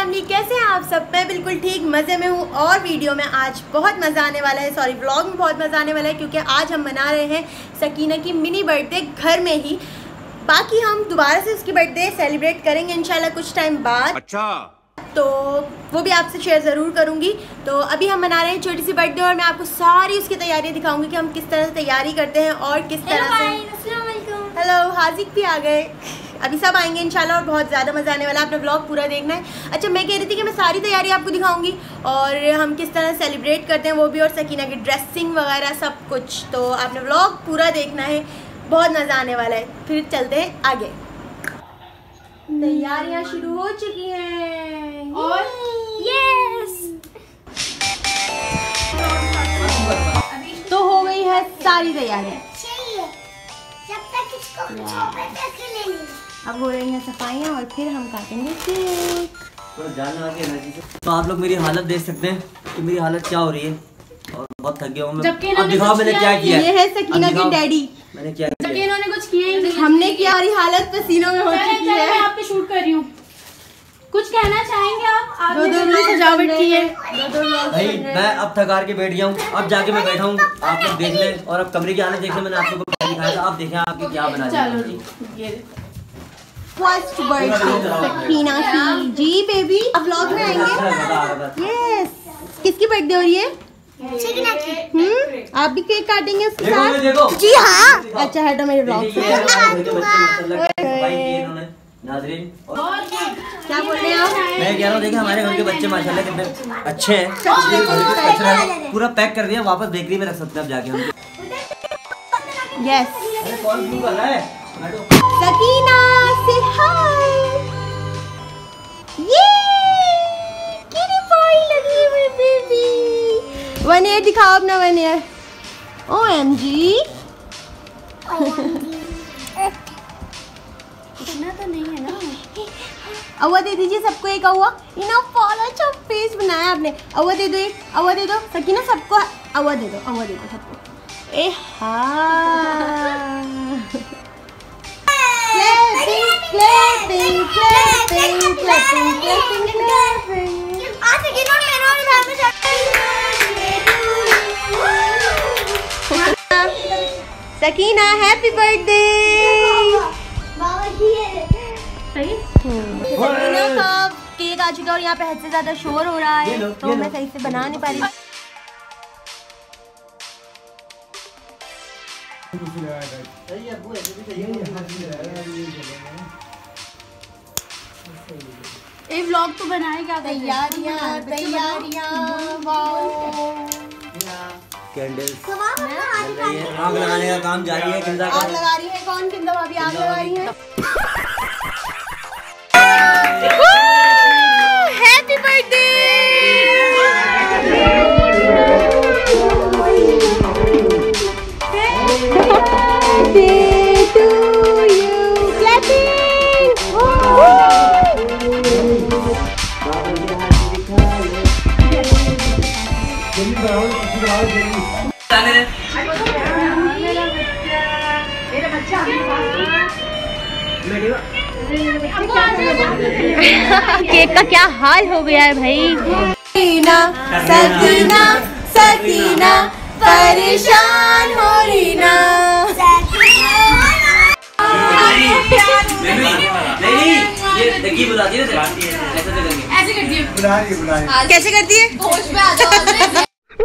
Family, कैसे हैं आप सब? मैं बिल्कुल ठीक मज़े में हूँ और वीडियो में आज बहुत मज़ा आने वाला है, सॉरी व्लॉग में बहुत मज़ा आने वाला है क्योंकि आज हम मना रहे हैं सकीना की मिनी बर्थडे घर में ही। बाकी हम दोबारा से उसकी बर्थडे सेलिब्रेट करेंगे इंशाल्लाह कुछ टाइम बाद। अच्छा, तो वो भी आपसे शेयर ज़रूर करूँगी। तो अभी हम मना रहे हैं छोटी सी बर्थडे और मैं आपको सारी उसकी तैयारियाँ दिखाऊँगी कि हम किस तरह से तैयारी करते हैं और किस तरह से। हेलो, हाजिक भी आ गए। अभी सब आएंगे इंशाल्लाह और बहुत ज़्यादा मज़ा आने वाला है। आपने व्लॉग पूरा देखना है। अच्छा, मैं कह रही थी कि मैं सारी तैयारी आपको दिखाऊंगी और हम किस तरह सेलिब्रेट करते हैं वो भी, और सकीना की ड्रेसिंग वगैरह सब कुछ। तो आपने व्लॉग पूरा देखना है, बहुत मज़ा आने वाला है। फिर चलते हैं आगे। तैयारियाँ शुरू हो चुकी हैं और यस, तो हो गई है सारी तैयारियाँ। अब हो रही हैं सफाइयाँ और फिर हम काटेंगे केक। तो आप लोग मेरी हालत देख सकते हैं कि मेरी हालत क्या हो रही है और बहुत थक गया हूँ मैं। अब दिखाओ मैंने क्या किया। ये है सकीना के डैडी। मैंने क्या किया? इन्होंने कुछ किया ही नहीं। हमने किया, हमारी हालत पसीनों में हो चुकी है। मैं आप पे शूट कर रही हूँ। कुछ कहना चाहेंगे आप? दो सजावट की है। भाई मैं अब थकार के बैठ गया हूँ। अब जाके मैं बैठा हूँ, आप लोग देख लें। और अब कमरे की हालत देख लें। मैंने आप लोगों को दिखाया था, आप देखें आपके क्या बना दिया। फर्स्ट बर्थडे सकीना की जी बेबी। अब व्लॉग में आएंगे। यस, किसकी बर्थडे हो रही है? सकीना की। आप भी केक काटेंगे उसके देखो, साथ? देखो। जी हाँ। अच्छा हटो मेरे व्लॉग से। नाज़रीन, क्या बोल रहे हैं आप? मैं कह रहा हूँ देखिए हमारे घर के बच्चे माशाल्लाह कितने अच्छे हैं। पूरा पैक कर दिया, वापस बेकरी में रख सकते हैं अब जाके हम। यस, अरे कौन क्यों कर रहा है? सकीना से हाय। ये कितनी प्यारी लगी है मेरी बेबी। 1 ईयर दिखाओ अपना 1 ईयर। OMG। इतना तो नहीं है ना। अवा दे दीजिए सबको एक अवा। इना फॉलो अच्छा फेस बनाया आपने। अवा दे दो, एक अवा दे दो सकीना सबको। अवा दे दो सबको। ए हाँ, clapping, clapping, clapping, clapping, clapping, clapping. Sakina happy birthday. Sakina का केक आ चुका है और यहाँ पे हद से ज्यादा शोर हो रहा है तो मैं सही से बना नहीं पा रही। एक व्लॉग तो बनाएगा। तैयारियाँ कैंडल्स आग लगाने का काम जारी है। किंदा आग लगा रही है कौन? किंदा भाभी आग लगा रही है। Happy birthday. केक का क्या हाल हो गया है भाई। सकीना सकीना सकीना परेशान हो रही ना। ऐसे करती है। कैसे करती है? होश में आ जाओ।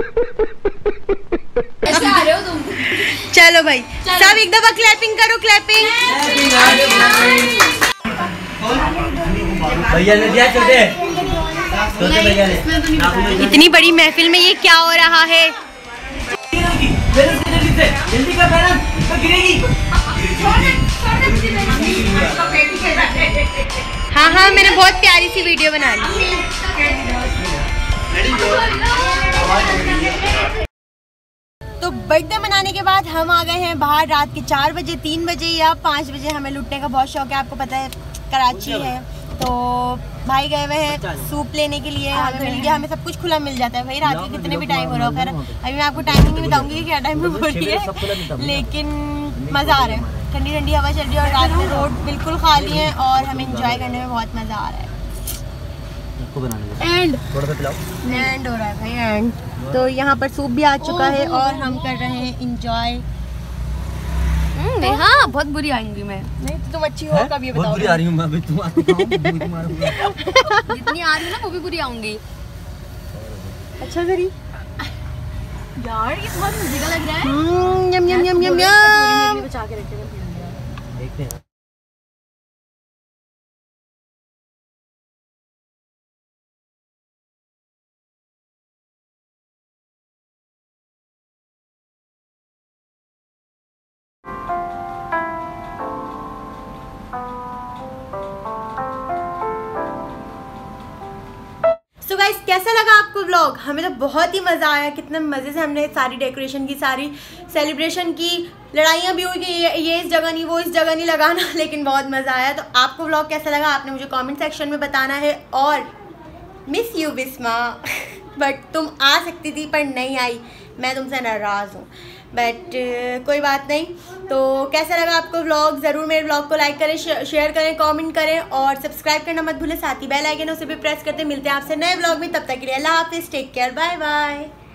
कैसे आ रहे हो तुम? चलो भाई सब एक दफा क्लैपिंग करो। क्लैपिंग। भैया ने दिया छोटे भैया ने। इतनी बड़ी महफिल में ये क्या हो रहा है? जल्दी कर बहन, तो गिरेगी। हाँ, मैंने बहुत प्यारी सी वीडियो बना ली। तो बर्थडे मनाने के बाद हम आ गए हैं बाहर। रात के 4 बजे, 3 बजे या 5 बजे हमें लुटने का बहुत शौक है, आपको पता है कराची है तो भाई गए हुए हैं सूप लेने के लिए। हमें मिल गया, हमें सब कुछ खुला मिल जाता है भाई रात के कितने भी टाइम हो रहा हो। खैर अभी मैं आपको टाइमिंग नहीं बताऊंगी कि क्या टाइम हो रही है, लेकिन मज़ा आ रहा है। ठंडी ठंडी हवा चल रही है और रात में रोड बिल्कुल खाली है और हमें इंजॉय करने में बहुत मज़ा आ रहा है। आपको बनाने में। एंड थोड़ा सा पिलाओ। एंड हो रहा है भाई एंड। तो यहाँ पर सूप भी आ चुका है और हम कर रहे हैं इंजॉय। हाँ बहुत बुरी आएंगी मैं। नहीं तो तुम अच्छी हो कब ये बताओ। बहुत बुरी आ रही हूँ मैं अभी, तुम आती हो, जितनी आ रही हूँ ना वो भी बुरी आऊंगी। अच्छा करी यार ये बहुत मजेदार लग रहा है। यम यम यम यम यम। बचा के रखे देखते हैं। सो गाइस कैसा लगा आपको व्लॉग? हमें तो बहुत ही मज़ा आया। कितने मज़े से हमने सारी डेकोरेशन की, सारी सेलिब्रेशन की। लड़ाइयाँ भी हुई कि ये इस जगह नहीं, वो इस जगह नहीं लगाना, लेकिन बहुत मज़ा आया। तो आपको व्लॉग कैसा लगा आपने मुझे कमेंट सेक्शन में बताना है। और मिस यू बिस्मा बट तुम आ सकती थी पर नहीं आई, मैं तुमसे नाराज़ हूँ। बट कोई बात नहीं। तो कैसा लगा आपको व्लॉग? ज़रूर मेरे व्लॉग को लाइक करें, शेयर करें, कमेंट करें और सब्सक्राइब करना मत भूलें। साथ ही बेल आइकन उसे भी प्रेस करते। मिलते हैं आपसे नए व्लॉग में, तब तक के लिए अल्लाह हाफिज़, टेक केयर, बाय बाय।